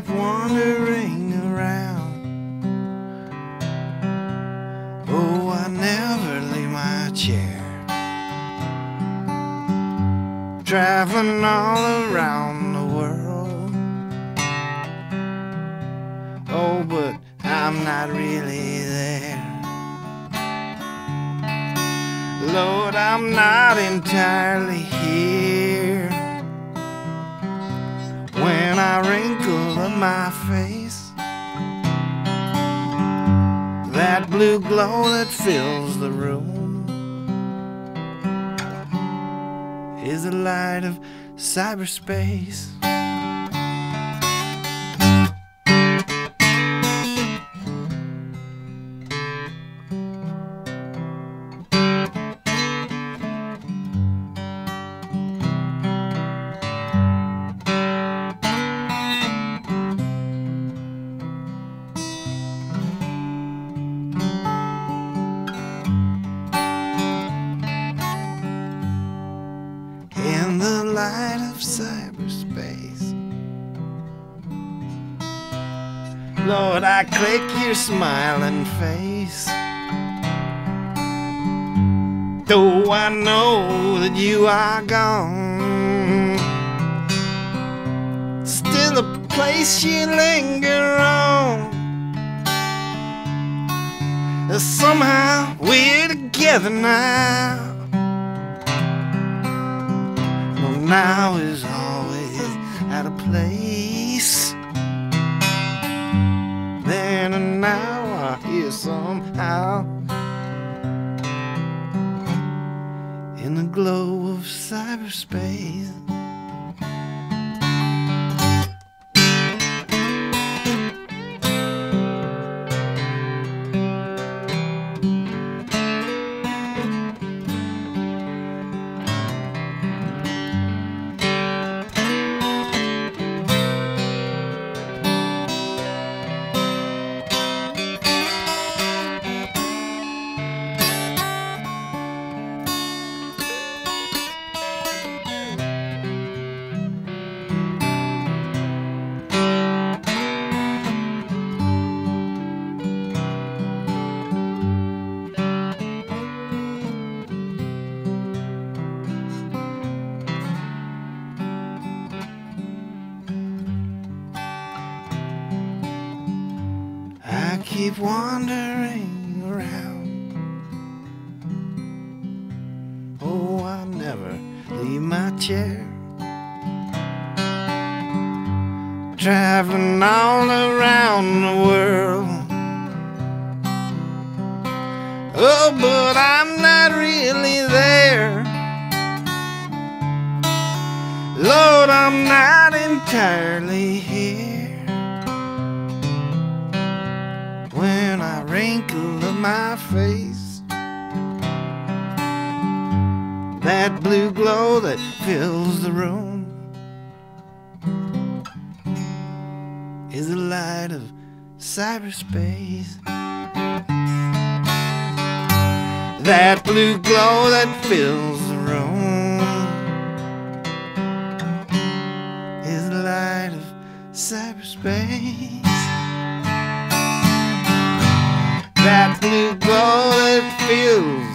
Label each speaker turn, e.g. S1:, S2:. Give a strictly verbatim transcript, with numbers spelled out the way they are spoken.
S1: keep wandering around. Oh, I never leave my chair, traveling all around the world. Oh, but I'm not really there. Lord, I'm not entirely here. When I wrinkle up my face, that blue glow that fills the room is the light of cyberspace. In the light of cyberspace, Lord, I click your smiling face. Though I know that you are gone, still a place you linger on. Somehow we're together now. Now is always at a place, then and now are here somehow, in the glow of cyberspace. I keep wandering around. Oh, I never leave my chair, traveling all around the world. Oh, but I'm not really there. Lord, I'm not entirely here. When I wrinkle up my face, that blue glow that fills the room is the light of cyberspace. That blue glow that fills the room is the light of cyberspace. That blue glow that fills